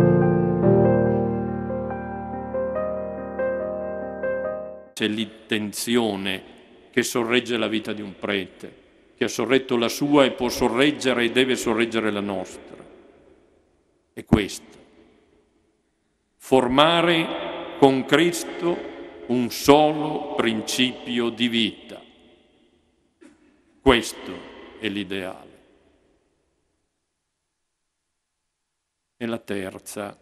C'è l'intenzione che sorregge la vita di un prete, che ha sorretto la sua e può sorreggere e deve sorreggere la nostra. È questo. Formare con Cristo un solo principio di vita. Questo è l'ideale. E la terza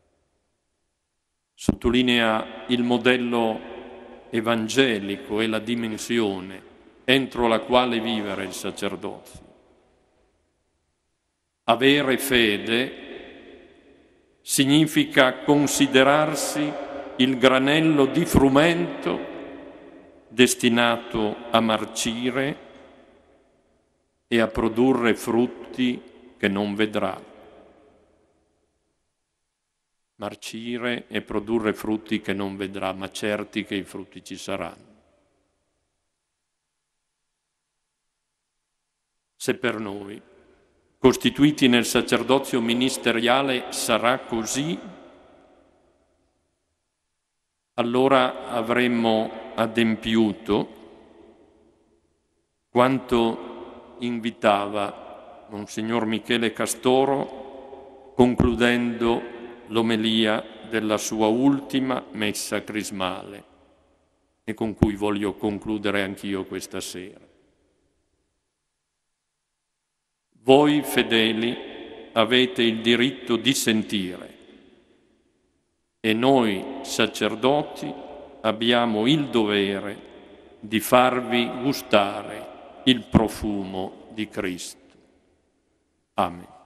sottolinea il modello evangelico e la dimensione entro la quale vivere il sacerdozio. Avere fede significa considerarsi il granello di frumento destinato a marcire e a produrre frutti che non vedrà. Marcire e produrre frutti che non vedrà, ma certi che i frutti ci saranno. Se per noi, costituiti nel sacerdozio ministeriale, sarà così, allora avremmo adempiuto quanto invitava Monsignor Michele Castoro concludendo l'omelia della sua ultima messa crismale e con cui voglio concludere anch'io questa sera. Voi fedeli avete il diritto di sentire e noi sacerdoti abbiamo il dovere di farvi gustare il profumo di Cristo. Amen.